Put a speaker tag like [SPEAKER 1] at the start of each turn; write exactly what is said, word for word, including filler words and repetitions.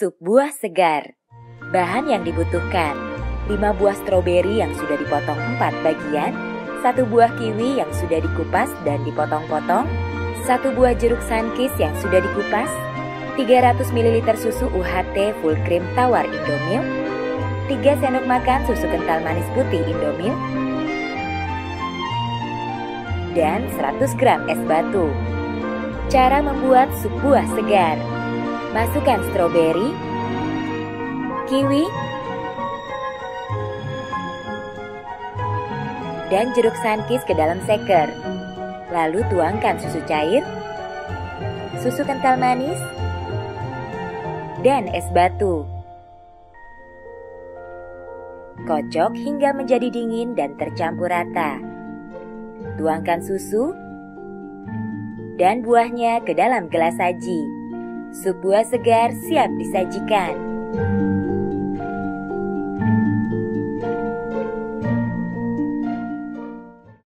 [SPEAKER 1] sup buah segar. Bahan yang dibutuhkan: lima buah stroberi yang sudah dipotong empat bagian, satu buah kiwi yang sudah dikupas dan dipotong-potong, satu buah jeruk sunkist yang sudah dikupas, tiga ratus mililiter susu U H T full cream tawar Indomilk, tiga sendok makan susu kental manis putih Indomilk, dan seratus gram es batu. Cara membuat sup buah segar: masukkan stroberi, kiwi, dan jeruk sunkist ke dalam shaker. Lalu tuangkan susu cair, susu kental manis, dan es batu. Kocok hingga menjadi dingin dan tercampur rata. Tuangkan susu dan buahnya ke dalam gelas saji. Sup buah segar siap disajikan.